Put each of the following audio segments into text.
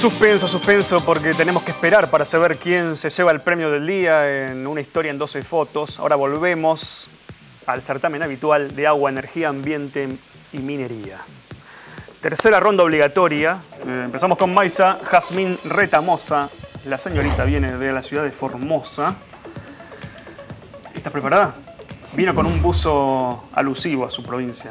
Suspenso, porque tenemos que esperar para saber quién se lleva el premio del día en una historia en 12 fotos. Ahora volvemos al certamen habitual de agua, energía, ambiente y minería. Tercera ronda obligatoria. Empezamos con Maysa Jazmín Retamosa. La señorita viene de la ciudad de Formosa. ¿Estás preparada? Sí. Vino con un buzo alusivo a su provincia.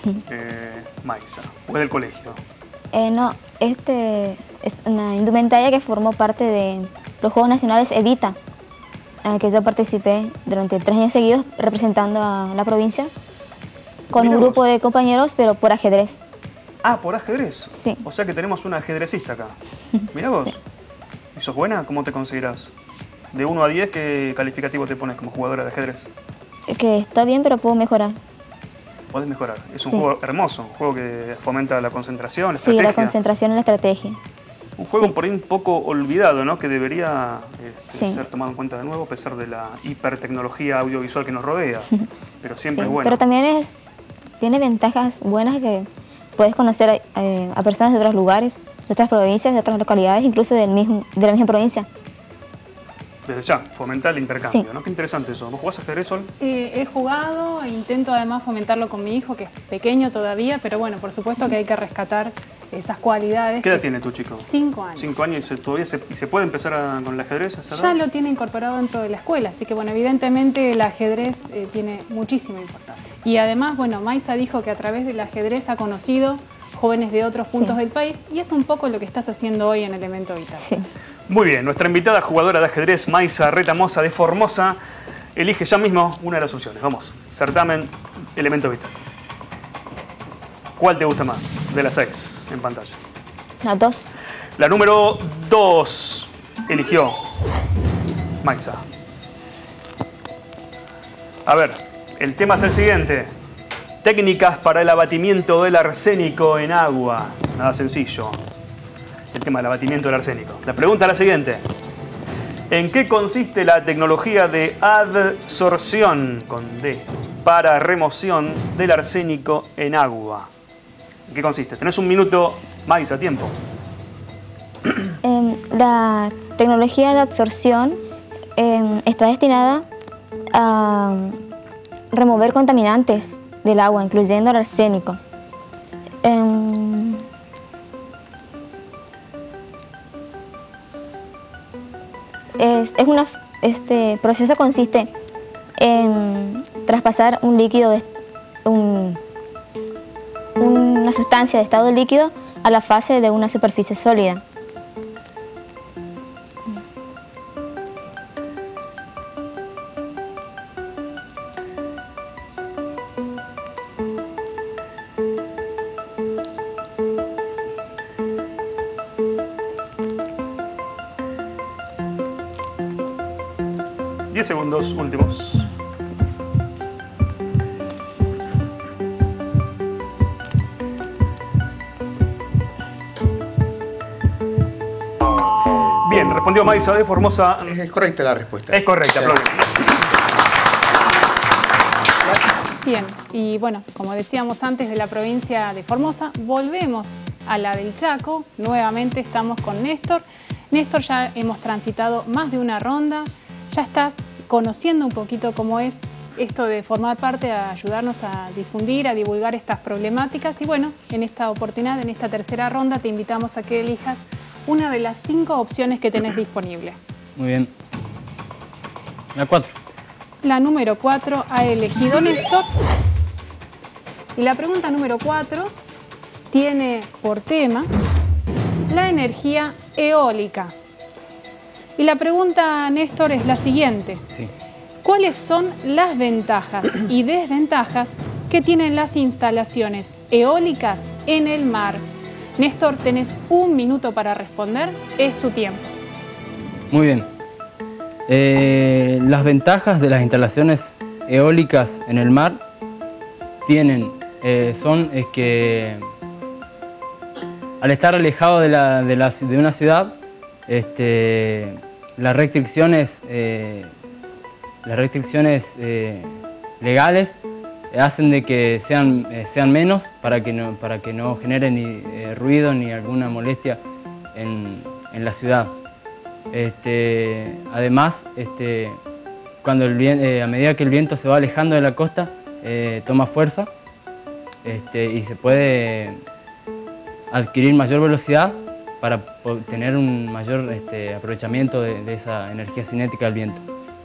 Maysa, ¿o es del colegio? No, este es una indumentaria que formó parte de los Juegos Nacionales Evita, que yo participé durante 3 años seguidos representando a la provincia con un grupo de compañeros, pero por ajedrez. Ah, ¿por ajedrez? Sí. O sea que tenemos una ajedrecista acá. Mirá vos. Sí. ¿Y sos buena? ¿Cómo te consideras? De 1 a 10, ¿qué calificativo te pones como jugadora de ajedrez? Que está bien, pero puedo mejorar. Podés mejorar. Es un juego hermoso, un juego que fomenta la concentración, la estrategia. Sí, la concentración y la estrategia. Un juego por ahí un poco olvidado, ¿no? Que debería ser tomado en cuenta de nuevo a pesar de la hipertecnología audiovisual que nos rodea. Pero siempre es bueno. Pero también tiene ventajas buenas que puedes conocer a personas de otros lugares, de otras provincias, de otras localidades, incluso de la misma provincia. Desde ya, fomentar el intercambio, ¿no? Qué interesante eso. ¿Vos jugás ajedrez, Sol? He jugado e intento además fomentarlo con mi hijo, que es pequeño todavía, pero bueno, por supuesto que hay que rescatar esas cualidades. ¿Qué edad tiene tu chico? 5 años. 5 años, ¿y se puede empezar con el ajedrez a esa edad? Ya lo tiene incorporado dentro de la escuela, así que bueno, evidentemente el ajedrez tiene muchísima importancia. Y además, bueno, Maysa dijo que a través del ajedrez ha conocido jóvenes de otros puntos del país, y es un poco lo que estás haciendo hoy en Elemento Vital. Sí. Muy bien, nuestra invitada jugadora de ajedrez, Maysa Retamosa de Formosa, elige ya mismo una de las opciones. Vamos, certamen, Elemento Vital. ¿Cuál te gusta más de las 6 en pantalla? La 2. La número 2 eligió Maysa. A ver, el tema es el siguiente. Técnicas para el abatimiento del arsénico en agua. Nada sencillo. El tema del abatimiento del arsénico. La pregunta es la siguiente. ¿En qué consiste la tecnología de adsorción, con D, para remoción del arsénico en agua? ¿En qué consiste? Tenés 1 minuto, Maysa, tiempo. La tecnología de adsorción está destinada a remover contaminantes del agua, incluyendo el arsénico. Este proceso consiste en traspasar un líquido, una sustancia de estado líquido a la fase de una superficie sólida. Segundos últimos. Bien, respondió Maysa de Formosa. Es correcta la respuesta. Es correcta, aplaudimos. Bien, y bueno, como decíamos antes, de la provincia de Formosa, volvemos a la del Chaco. Nuevamente estamos con Néstor. Néstor, ya hemos transitado más de una ronda. Ya estás conociendo un poquito cómo es esto de formar parte, a ayudarnos a difundir, a divulgar estas problemáticas. Y bueno, en esta oportunidad, en esta tercera ronda, te invitamos a que elijas una de las 5 opciones que tenés disponible. Muy bien. La 4. La número 4 ha elegido Néstor. Y la pregunta número 4 tiene por tema la energía eólica. Y la pregunta, Néstor, es la siguiente. Sí. ¿Cuáles son las ventajas y desventajas que tienen las instalaciones eólicas en el mar? Néstor, tenés 1 minuto para responder. Es tu tiempo. Muy bien. Las ventajas de las instalaciones eólicas en el mar son que al estar alejado de una ciudad, las restricciones legales hacen de que sean menos para que no generen ni ruido ni alguna molestia en la ciudad. Además, cuando a medida que el viento se va alejando de la costa, toma fuerza y se puede adquirir mayor velocidad para tener un mayor aprovechamiento de esa energía cinética del viento.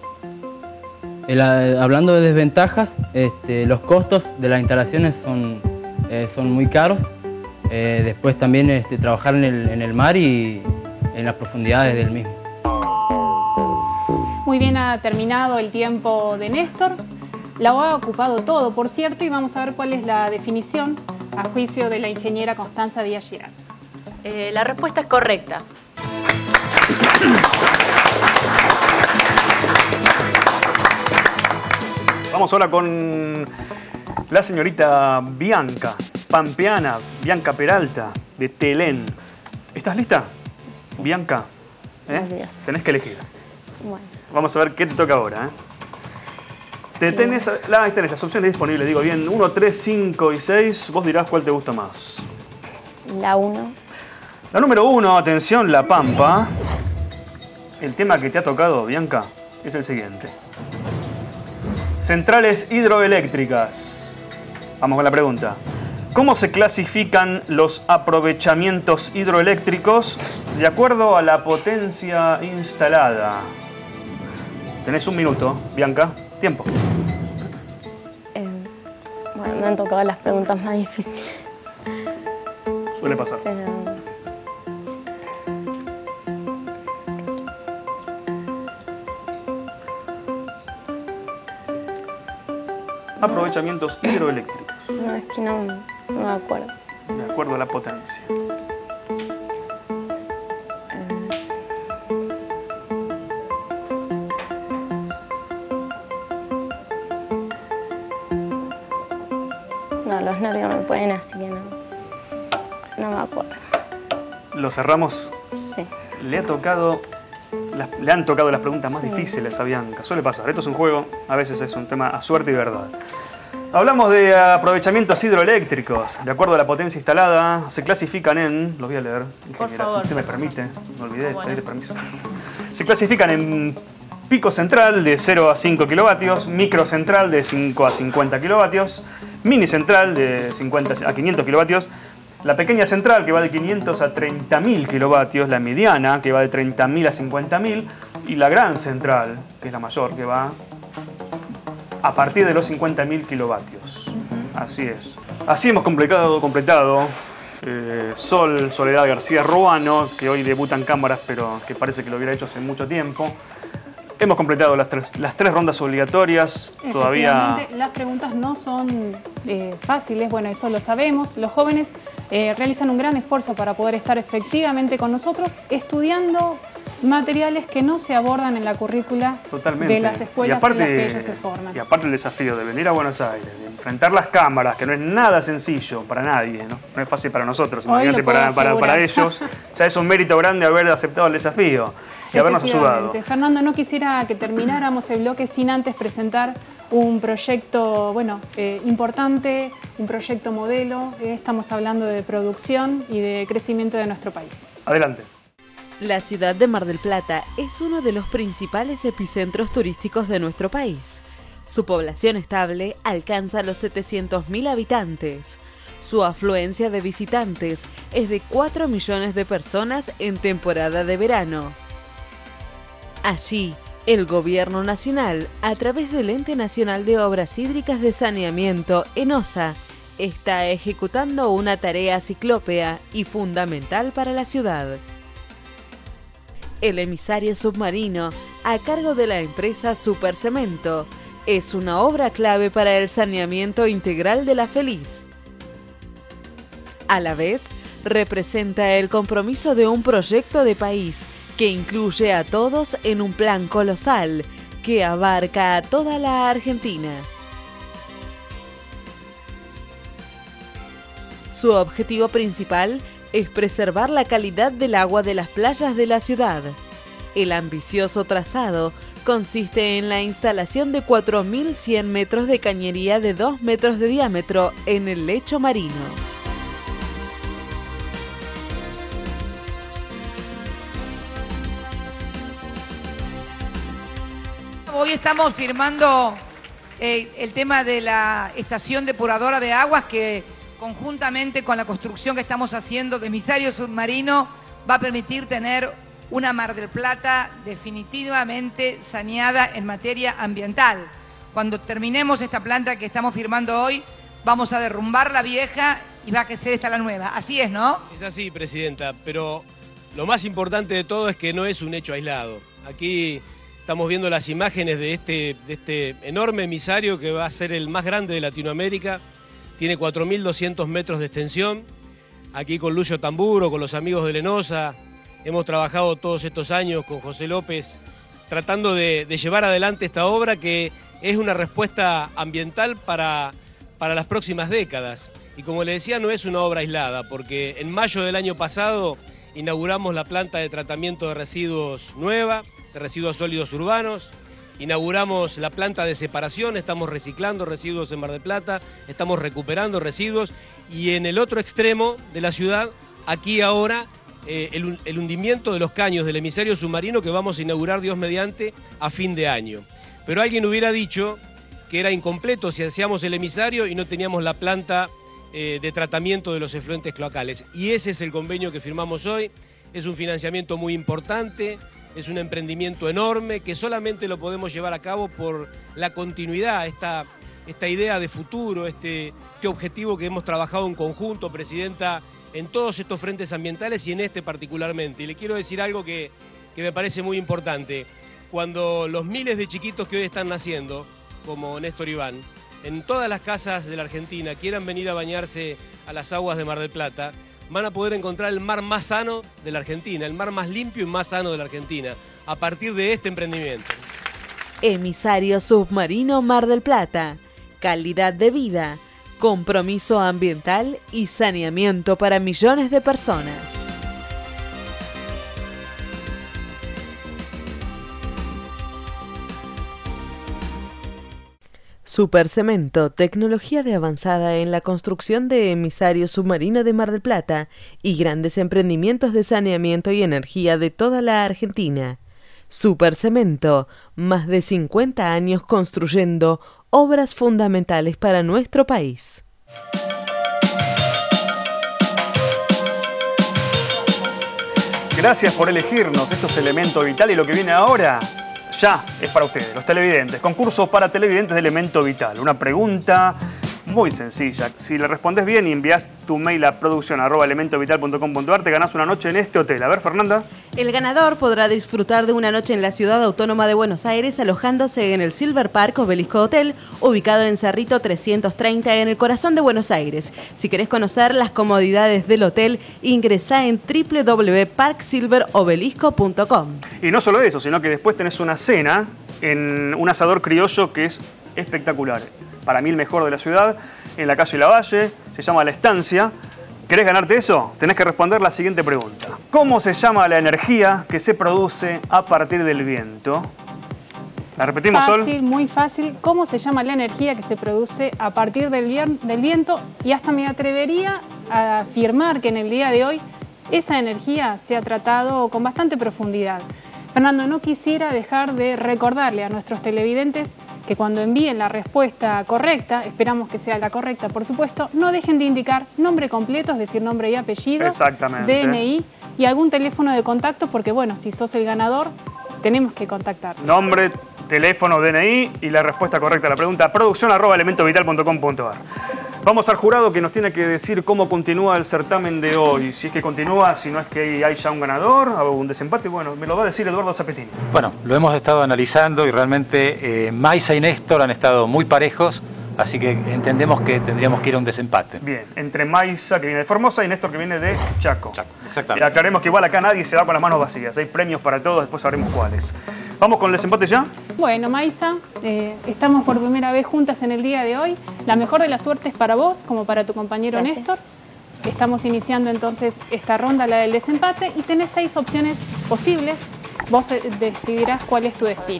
Hablando de desventajas, los costos de las instalaciones son muy caros. Después también trabajar en el mar y en las profundidades del mismo. Muy bien, ha terminado el tiempo de Néstor. La ha ocupado todo, por cierto, y vamos a ver cuál es la definición a juicio de la ingeniera Constanza Díaz Girán. La respuesta es correcta. Vamos ahora con la señorita Bianca, pampeana, Bianca Peralta, de Telén. ¿Estás lista? Sí. Bianca, Buenos días. tenés que elegir. Bueno, Vamos a ver qué te toca ahora. Tenés las opciones disponibles, digo bien, 1, 3, 5 y 6. Vos dirás cuál te gusta más. la 1. La número 1, atención, La Pampa. El tema que te ha tocado, Bianca, es el siguiente. Centrales hidroeléctricas. Vamos con la pregunta. ¿Cómo se clasifican los aprovechamientos hidroeléctricos de acuerdo a la potencia instalada? Tenés un minuto, Bianca. Tiempo. Bueno, me han tocado las preguntas más difíciles. Suele pasar. Pero... Aprovechamientos hidroeléctricos, no, es que no me acuerdo. de acuerdo a la potencia. No, los nervios me pueden así que no me acuerdo. Lo cerramos. Sí. Le han tocado las preguntas más Sí. difíciles a Bianca. Suele pasar. Esto es un juego, a veces es un tema a suerte y verdad. Hablamos de aprovechamientos hidroeléctricos. De acuerdo a la potencia instalada, se clasifican en... Los voy a leer, ingeniera, favor, si usted me por permite. Me olvidé de Bueno. pedir permiso. Se clasifican en pico central de 0 a 5 kilovatios, micro central de 5 a 50 kilovatios, mini central de 50 a 500 kilovatios, la pequeña central que va de 500 a 30.000 kilovatios, la mediana que va de 30.000 a 50.000 y la gran central, que es la mayor, que va a partir de los 50.000 kilovatios. Así es. Así hemos completado Soledad García Ruano, que hoy debuta en cámaras, pero que parece que lo hubiera hecho hace mucho tiempo. Hemos completado las tres rondas obligatorias. Todavía Efectivamente, las preguntas no son fáciles, bueno, eso lo sabemos. Los jóvenes realizan un gran esfuerzo para poder estar efectivamente con nosotros estudiando materiales que no se abordan en la currícula totalmente. de las escuelas en las que ellos se forman. Y aparte el desafío de venir a Buenos Aires, de enfrentar las cámaras, que no es nada sencillo para nadie, ¿no? No es fácil para nosotros, Hoy imagínate lo puedo para asegurar. ellos. Ya es un mérito grande haber aceptado el desafío y habernos ayudado. Efectivamente. Fernando, no quisiera que termináramos el bloque sin antes presentar un proyecto, bueno, importante, un proyecto modelo. Estamos hablando de producción y de crecimiento de nuestro país. Adelante. La ciudad de Mar del Plata es uno de los principales epicentros turísticos de nuestro país. Su población estable alcanza los 700.000 habitantes. Su afluencia de visitantes es de 4 millones de personas en temporada de verano. Allí, el Gobierno Nacional, a través del Ente Nacional de Obras Hídricas de Saneamiento, ENOSA, está ejecutando una tarea ciclópea y fundamental para la ciudad. El emisario submarino, a cargo de la empresa Supercemento, es una obra clave para el saneamiento integral de La Feliz. A la vez, representa el compromiso de un proyecto de país que incluye a todos en un plan colosal que abarca a toda la Argentina. Su objetivo principal es preservar la calidad del agua de las playas de la ciudad. El ambicioso trazado consiste en la instalación de 4.100 metros de cañería de 2 metros de diámetro en el lecho marino. hoy estamos firmando el tema de la estación depuradora de aguas que conjuntamente con la construcción que estamos haciendo de emisario submarino va a permitir tener una Mar del Plata definitivamente saneada en materia ambiental. Cuando terminemos esta planta que estamos firmando hoy, vamos a derrumbar la vieja y va a ser esta la nueva. Así es, ¿no? Es así, Presidenta, pero lo más importante de todo es que no es un hecho aislado. Aquí estamos viendo las imágenes de este enorme emisario que va a ser el más grande de Latinoamérica. Tiene 4.200 metros de extensión. Aquí con Lucio Tamburo, con los amigos de Lenosa, hemos trabajado todos estos años con José López tratando de llevar adelante esta obra que es una respuesta ambiental para las próximas décadas. Y como le decía, no es una obra aislada, porque en mayo del año pasado inauguramos la planta de tratamiento de residuos nueva, de residuos sólidos urbanos, inauguramos la planta de separación, estamos reciclando residuos en Mar del Plata, estamos recuperando residuos, y en el otro extremo de la ciudad, aquí ahora, el hundimiento de los caños del emisario submarino que vamos a inaugurar, Dios mediante, a fin de año. Pero alguien hubiera dicho que era incompleto si hacíamos el emisario y no teníamos la planta de tratamiento de los efluentes cloacales. Y ese es el convenio que firmamos hoy. Es un financiamiento muy importante, es un emprendimiento enorme que solamente lo podemos llevar a cabo por la continuidad, esta idea de futuro, este objetivo que hemos trabajado en conjunto, Presidenta, en todos estos frentes ambientales y en este particularmente. Y le quiero decir algo que me parece muy importante. Cuando los miles de chiquitos que hoy están naciendo, como Néstor Iván, en todas las casas de la Argentina quieran venir a bañarse a las aguas de Mar del Plata, van a poder encontrar el mar más sano de la Argentina, el mar más limpio y más sano de la Argentina, a partir de este emprendimiento. Emisario submarino Mar del Plata. Calidad de vida, compromiso ambiental y saneamiento para millones de personas. Supercemento, tecnología de avanzada en la construcción de emisario submarino de Mar del Plata y grandes emprendimientos de saneamiento y energía de toda la Argentina. Supercemento, más de 50 años construyendo obras fundamentales para nuestro país. Gracias por elegirnos. Esto es Elemento Vital y lo que viene ahora ya es para ustedes, los televidentes. Concurso para televidentes de Elemento Vital. Una pregunta muy sencilla. Si le respondes bien y envías tu mail a producción@elementovital.com.ar, te ganás una noche en este hotel. A ver, Fernanda. El ganador podrá disfrutar de una noche en la Ciudad Autónoma de Buenos Aires alojándose en el Silver Park Obelisco Hotel, ubicado en Cerrito 330 en el corazón de Buenos Aires. Si querés conocer las comodidades del hotel, ingresá en www.parksilverobelisco.com. Y no solo eso, sino que después tenés una cena en un asador criollo que es espectacular. Para mí el mejor de la ciudad, en la calle Lavalle, se llama La Estancia. ¿Querés ganarte eso? Tenés que responder la siguiente pregunta. ¿Cómo se llama la energía que se produce a partir del viento? ¿La repetimos, Sol? Fácil, muy fácil. ¿Cómo se llama la energía que se produce a partir del viento? Y hasta me atrevería a afirmar que en el día de hoy esa energía se ha tratado con bastante profundidad. Fernando, no quisiera dejar de recordarle a nuestros televidentes que cuando envíen la respuesta correcta, esperamos que sea la correcta, por supuesto, no dejen de indicar nombre completo, es decir, nombre y apellido, DNI y algún teléfono de contacto, porque bueno, si sos el ganador, tenemos que contactar. Nombre, teléfono, DNI y la respuesta correcta a la pregunta, producción@elementovital.com.ar. Vamos al jurado que nos tiene que decir cómo continúa el certamen de hoy. Si es que continúa, si no es que hay ya un ganador o un desempate, bueno, me lo va a decir Eduardo Zapetini. Bueno, lo hemos estado analizando y realmente Maisa y Néstor han estado muy parejos, así que entendemos que tendríamos que ir a un desempate. Bien, entre Maisa, que viene de Formosa, y Néstor, que viene de Chaco. Exactamente. Y aclaremos que igual acá nadie se va con las manos vacías. Hay premios para todos, después sabremos cuáles. ¿Vamos con el desempate ya? Bueno, Maisa, estamos por primera vez juntas en el día de hoy. La mejor de las suertes para vos, como para tu compañero Néstor. Estamos iniciando entonces esta ronda, la del desempate, y tenés 6 opciones posibles. Vos decidirás cuál es tu destino.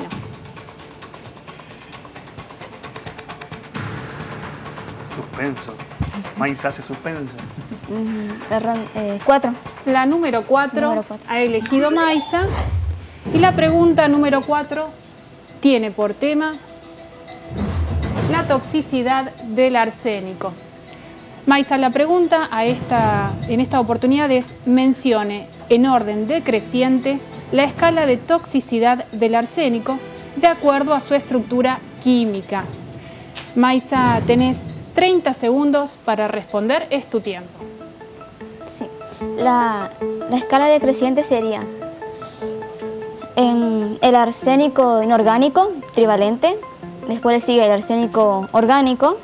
Suspenso. Maisa hace suspenso. 4. La número 4 ha elegido Maisa. Y la pregunta número 4 tiene por tema la toxicidad del arsénico. Maisa, la pregunta en esta oportunidad es: mencione en orden decreciente la escala de toxicidad del arsénico de acuerdo a su estructura química. Maisa, tenés 30 segundos para responder, es tu tiempo. Sí. La escala decreciente sería el arsénico inorgánico trivalente, después le sigue el arsénico orgánico,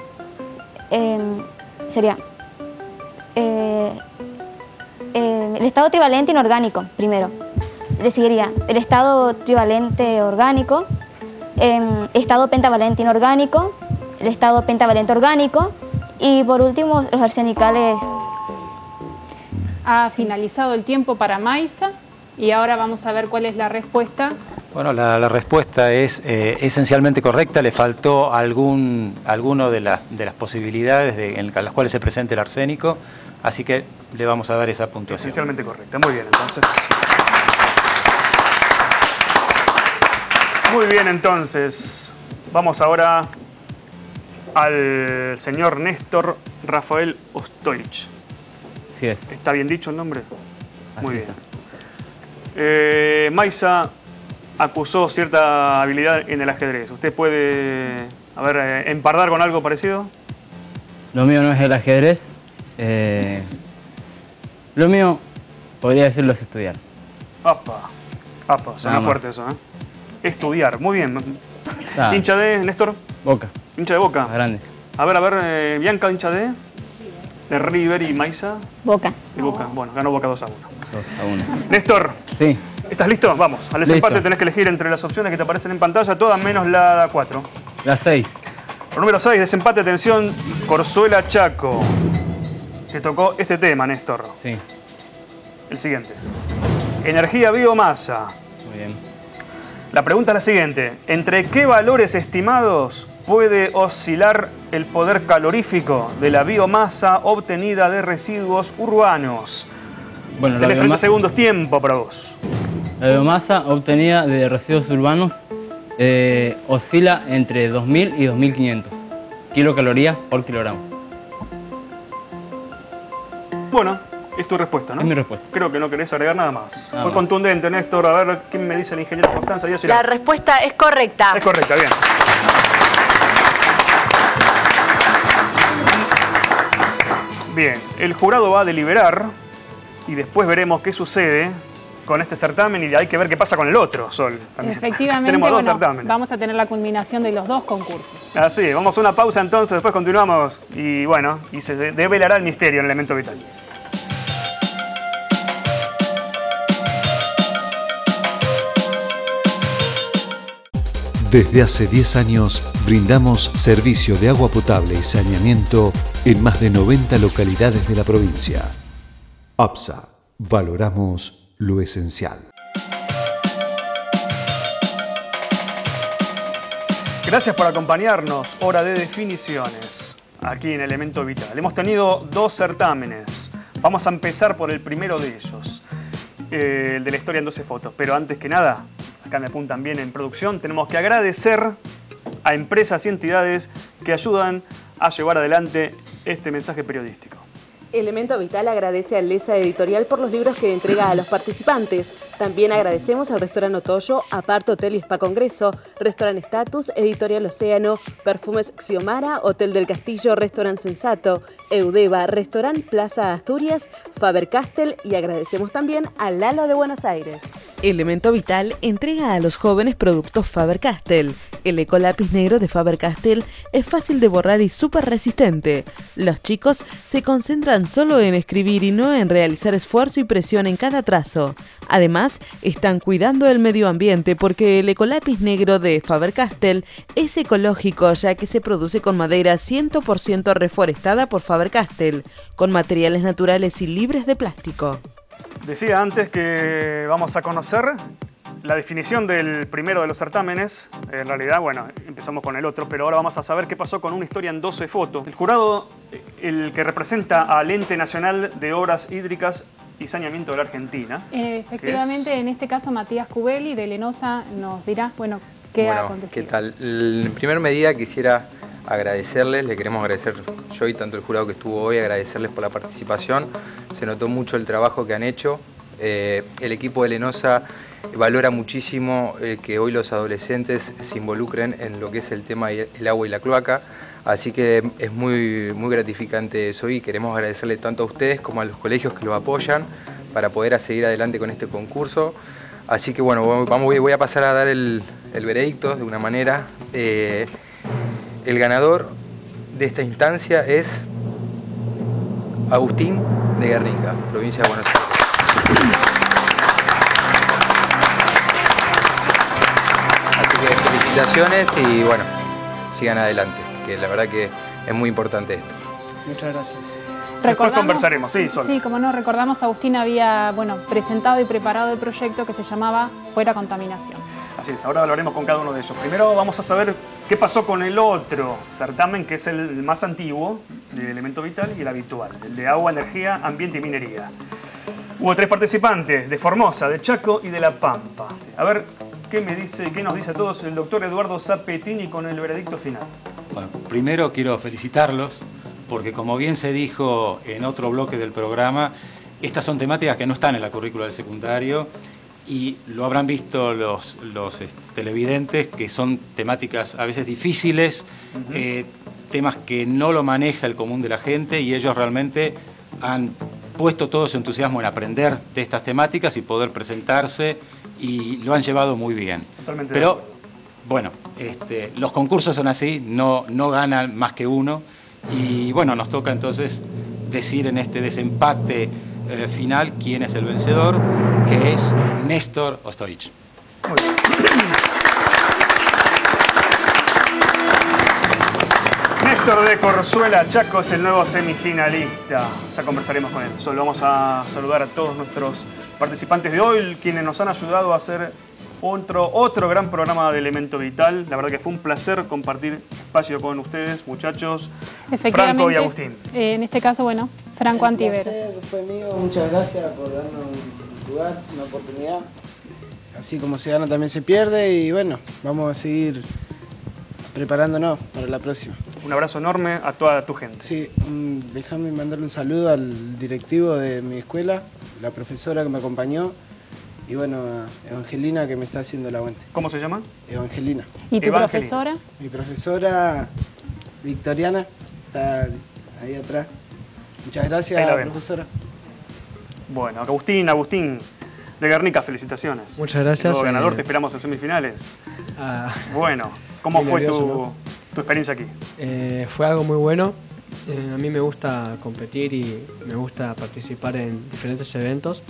sería el estado trivalente inorgánico primero, le seguiría el estado trivalente orgánico, estado pentavalente inorgánico, el estado pentavalente orgánico y por último los arsenicales. Ha finalizado el tiempo para Maisa y ahora vamos a ver cuál es la respuesta. Bueno, la respuesta es esencialmente correcta. Le faltó alguno de las posibilidades en las cuales se presenta el arsénico, así que le vamos a dar esa puntuación. Esencialmente correcta. Muy bien, entonces. Muy bien, entonces. Vamos ahora al señor Néstor Rafael Ostoich. Sí es. ¿Está bien dicho el nombre? Muy Así bien. Maisa acusó cierta habilidad en el ajedrez. ¿Usted puede, empardar con algo parecido? Lo mío no es el ajedrez. Lo mío, podría decirlo, es estudiar. Suena fuerte eso, ¿eh? Estudiar, muy bien. Nada. ¿Hincha de, Néstor? Boca. ¿Hincha de Boca? Grande. A ver, Bianca, hincha de River y Maisa. Boca. De Boca. Bueno, ganó Boca 2-1. 2-1. Néstor. Sí. ¿Estás listo? Vamos. Al desempate tenés que elegir entre las opciones que te aparecen en pantalla, todas menos la 4. La 6. Por número 6, desempate, atención, Corzuela Chaco. Te tocó este tema, Néstor. Sí. El siguiente. Energía biomasa. Muy bien. La pregunta es la siguiente. ¿Entre qué valores estimados puede oscilar el poder calorífico de la biomasa obtenida de residuos urbanos? Bueno, Tenés 30 segundos, tiempo para vos. La biomasa obtenida de residuos urbanos oscila entre 2.000 y 2.500 kilocalorías por kilogramo. Bueno, es tu respuesta, ¿no? Es mi respuesta. Creo que no querés agregar nada más. Nada Fue más. contundente, Néstor. A ver, ¿quién me dice el ingeniero Constanza? La respuesta es correcta. Es correcta, bien. Bien, el jurado va a deliberar y después veremos qué sucede con este certamen y hay que ver qué pasa con el otro, Sol. También. Efectivamente, Tenemos dos bueno, certámenes. vamos a tener la culminación de los dos concursos. Así, vamos a una pausa entonces, después continuamos y bueno, y se develará el misterio en Elemento Vital. Desde hace 10 años brindamos servicio de agua potable y saneamiento en más de 90 localidades de la provincia. APSA, valoramos lo esencial. Gracias por acompañarnos, hora de definiciones, aquí en Elemento Vital. Hemos tenido dos certámenes. Vamos a empezar por el primero de ellos, el de la historia en 12 fotos. Pero antes que nada, acá me apuntan bien en producción, tenemos que agradecer a empresas y entidades que ayudan a llevar adelante este mensaje periodístico. Elemento Vital agradece a Lesa Editorial por los libros que entrega a los participantes. También agradecemos al Restaurante Otoyo, Apart Hotel y Spa Congreso, Restaurant Status, Editorial Océano, Perfumes Xiomara, Hotel del Castillo, Restaurant Sensato, Eudeva, Restaurant Plaza Asturias, Faber-Castell y agradecemos también a Lalo de Buenos Aires. Elemento Vital entrega a los jóvenes productos Faber-Castell. El ecolápiz negro de Faber-Castell es fácil de borrar y súper resistente. Los chicos se concentran solo en escribir y no en realizar esfuerzo y presión en cada trazo. Además, están cuidando el medio ambiente porque el ecolápiz negro de Faber-Castell es ecológico ya que se produce con madera 100% reforestada por Faber-Castell, con materiales naturales y libres de plástico. Decía antes que vamos a conocer la definición del primero de los certámenes. En realidad, bueno, empezamos con el otro, pero ahora vamos a saber qué pasó con una historia en 12 fotos. El jurado, el que representa al Ente Nacional de Obras Hídricas y Saneamiento de la Argentina. Efectivamente, en este caso Matías Cubelli de Lenosa nos dirá, bueno, ¿Qué ha Bueno, acontecido? ¿qué tal? En primer medida quisiera agradecerles, le queremos agradecer yo y tanto el jurado que estuvo hoy, agradecerles por la participación. Se notó mucho el trabajo que han hecho. El equipo de Lenosa valora muchísimo que hoy los adolescentes se involucren en lo que es el tema del agua y la cloaca. Así que es muy gratificante eso y queremos agradecerle tanto a ustedes como a los colegios que los apoyan para poder seguir adelante con este concurso. Así que bueno, voy a pasar a dar el veredicto de una manera. El ganador de esta instancia es Agustín de Guernica, provincia de Buenos Aires. Así que felicitaciones y bueno, sigan adelante, que la verdad que es muy importante esto. Muchas gracias. Después conversaremos, sí, Sol. Sí, como no, recordamos, Agustín había presentado y preparado el proyecto que se llamaba Fuera Contaminación. Así es, ahora hablaremos con cada uno de ellos. Primero vamos a saber qué pasó con el otro certamen, que es el más antiguo, de Elemento Vital, y el habitual, el de Agua, Energía, Ambiente y Minería. Hubo 3 participantes, de Formosa, de Chaco y de La Pampa. A ver, ¿qué nos dice a todos el doctor Eduardo Zapetini con el veredicto final? Bueno, primero quiero felicitarlos, porque como bien se dijo en otro bloque del programa, estas son temáticas que no están en la currícula del secundario y lo habrán visto los televidentes, que son temáticas a veces difíciles, temas que no lo maneja el común de la gente y ellos realmente han puesto todo su entusiasmo en aprender de estas temáticas y poder presentarse y lo han llevado muy bien. Totalmente. Pero bueno, los concursos son así, no ganan más que uno. Y bueno, nos toca entonces decir en este desempate final quién es el vencedor, que es Néstor Ostoich. Muy bien. Néstor de Corzuela, Chaco, es el nuevo semifinalista. Ya conversaremos con él. Solo vamos a saludar a todos nuestros participantes de hoy, quienes nos han ayudado a hacer otro gran programa de Elemento Vital. La verdad que fue un placer compartir espacio con ustedes, muchachos, Franco y Agustín. En este caso, bueno, Franco Antivero. Fue mío, muchas gracias por darnos un lugar, una oportunidad. Así como se gana también se pierde y bueno, vamos a seguir preparándonos para la próxima. Un abrazo enorme a toda tu gente. Sí, déjame mandarle un saludo al directivo de mi escuela, la profesora que me acompañó. Y bueno, Evangelina, que me está haciendo el aguante. ¿Cómo se llama? Evangelina. ¿Y tu profesora? Mi profesora, Victoriana, está ahí atrás. Muchas gracias, profesora. Bueno, Agustín de Guernica, felicitaciones. Muchas gracias. Nuevo ganador, te esperamos en semifinales. Bueno, ¿cómo fue tu experiencia aquí? Fue algo muy bueno. A mí me gusta competir y me gusta participar en diferentes eventos.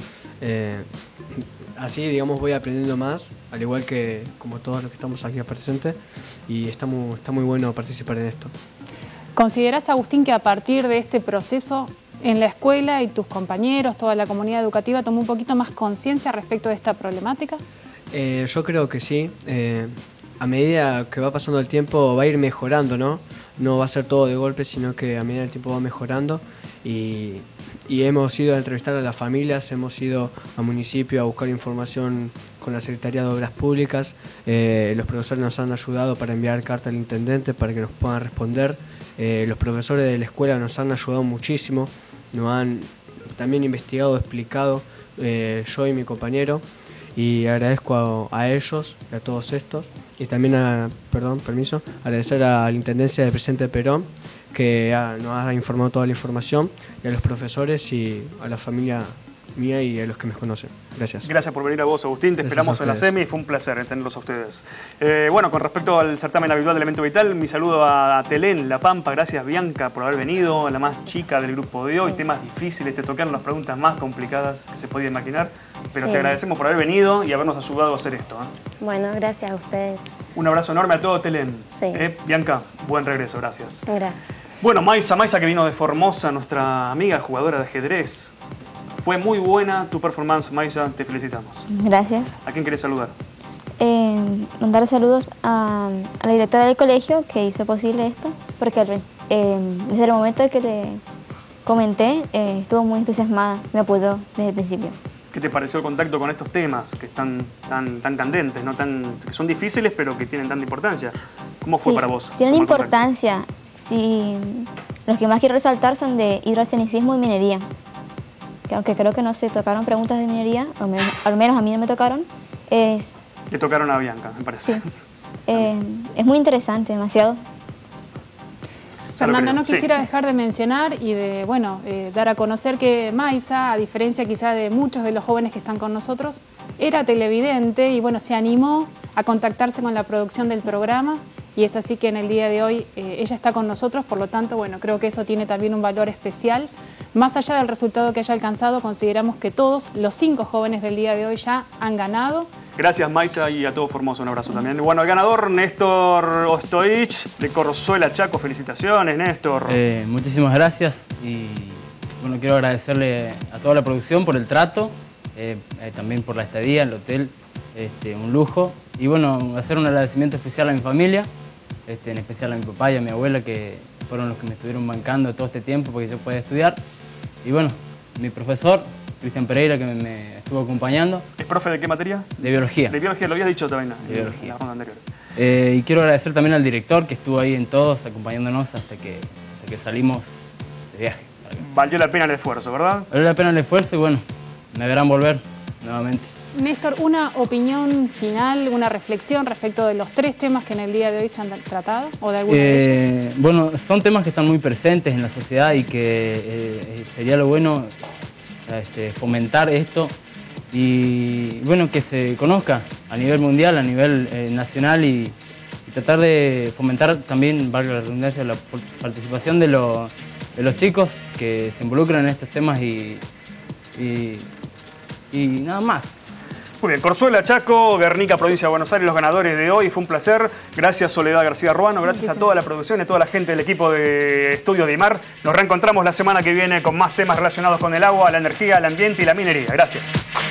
Así, digamos, voy aprendiendo más, al igual que como todos los que estamos aquí presentes, y está muy bueno participar en esto. ¿Considerás, Agustín, que a partir de este proceso en la escuela y tus compañeros, toda la comunidad educativa, tomó un poquito más conciencia respecto de esta problemática? Yo creo que sí. A medida que va pasando el tiempo va a ir mejorando, ¿no? No va a ser todo de golpe, sino que a medida el tiempo va mejorando y hemos ido a entrevistar a las familias, hemos ido al municipio a buscar información con la Secretaría de Obras Públicas, los profesores nos han ayudado para enviar carta al intendente para que nos puedan responder, los profesores de la escuela nos han ayudado muchísimo, nos han también investigado, explicado, yo y mi compañero, y agradezco a ellos y a todos estos. Y también, agradecer a la Intendencia del presidente Perón, que nos ha informado toda la información, y a los profesores y a la familia mía y a los que me conocen. Gracias. Gracias por venir a vos, Agustín. Te esperamos en la semi y fue un placer tenerlos a ustedes. Bueno, con respecto al certamen habitual de Elemento Vital, mi saludo a Telén, La Pampa. Gracias, Bianca, por haber venido, la más chica del grupo de hoy. Temas difíciles, te tocaron las preguntas más complicadas que se podía imaginar, pero te agradecemos por haber venido y habernos ayudado a hacer esto. Bueno, gracias a ustedes. Un abrazo enorme a todo Telén. Sí. Bianca, buen regreso, gracias. Gracias. Bueno, Maisa que vino de Formosa, nuestra amiga jugadora de ajedrez. Fue muy buena tu performance, Maisa, te felicitamos. Gracias. ¿A quién querés saludar? Mandar saludos a la directora del colegio que hizo posible esto, porque desde el momento que le comenté estuvo muy entusiasmada, me apoyó desde el principio. ¿Qué te pareció el contacto con estos temas que están tan candentes, ¿no? Que son difíciles pero que tienen tanta importancia? ¿Cómo fue para vos? Tienen importancia. Sí, los que más quiero resaltar son de hidroarsenicismo y minería. Que aunque creo que no se tocaron preguntas de minería, al menos a mí no me tocaron, Le tocaron a Bianca, me parece. Sí. Es muy interesante, demasiado. Fernanda, no quisiera dejar de mencionar y de, dar a conocer que Maisa, a diferencia quizá de muchos de los jóvenes que están con nosotros, era televidente y se animó a contactarse con la producción del programa y es así que en el día de hoy ella está con nosotros, por lo tanto, creo que eso tiene también un valor especial. Más allá del resultado que haya alcanzado, consideramos que todos los 5 jóvenes del día de hoy ya han ganado. Gracias, Maisa, y a todo Formosa un abrazo también. Bueno, el ganador, Néstor Ostoich, de Corzuela Chaco. Felicitaciones, Néstor. Muchísimas gracias y quiero agradecerle a toda la producción por el trato, también por la estadía en el hotel, un lujo. Y hacer un agradecimiento especial a mi familia, en especial a mi papá y a mi abuela, que fueron los que me estuvieron bancando todo este tiempo para que yo pueda estudiar. Y mi profesor, Cristian Pereira, que me estuvo acompañando. ¿Es profe de qué materia? De biología. De biología, lo habías dicho también en la ronda anterior. Y quiero agradecer también al director que estuvo ahí en todos, acompañándonos hasta que salimos de viaje. Valió la pena el esfuerzo, ¿verdad? Valió la pena el esfuerzo y me verán volver nuevamente. Néstor, una opinión final, una reflexión respecto de los 3 temas que en el día de hoy se han tratado, o de alguno de ellos. Son temas que están muy presentes en la sociedad y que sería lo bueno fomentar esto y que se conozca a nivel mundial, a nivel nacional y tratar de fomentar también, valga la redundancia, la participación de los chicos que se involucran en estos temas y nada más. Muy bien, Corzuela Chaco, Guernica, provincia de Buenos Aires, los ganadores de hoy. Fue un placer. Gracias, Soledad García Ruano. Gracias a toda la producción y a toda la gente del equipo de Estudios de IMAR. Nos reencontramos la semana que viene con más temas relacionados con el agua, la energía, el ambiente y la minería. Gracias.